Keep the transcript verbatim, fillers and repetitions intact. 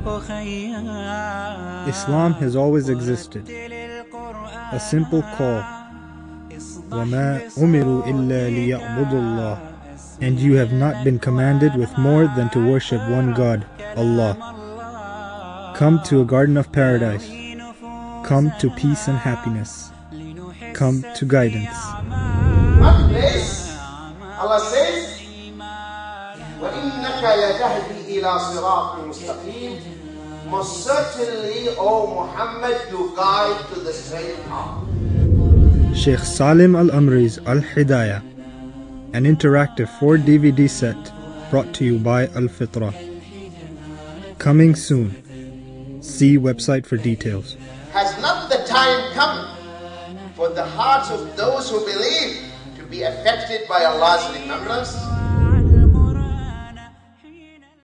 Islam has always existed. A simple call. وَمَا أُمِرُوا إِلَّا لِيَعْبُدُوا اللَّهِ. And you have not been commanded with more than to worship one God, Allah. Come to a garden of paradise. Come to peace and happiness. Come to guidance. What place? Allah says, وَإِنَّكَ لَتَهْدِي إِلَى صِرَاطٍ مُسْتَقِيمٍ. Most certainly, O Muhammad, you guide to the straight path. Sheikh Salem Al Amry's Al Hidayah, an interactive four D V D set brought to you by Al Fitrah. Coming soon. See website for details. Has not the time come for the hearts of those who believe to be affected by Allah's remembrance?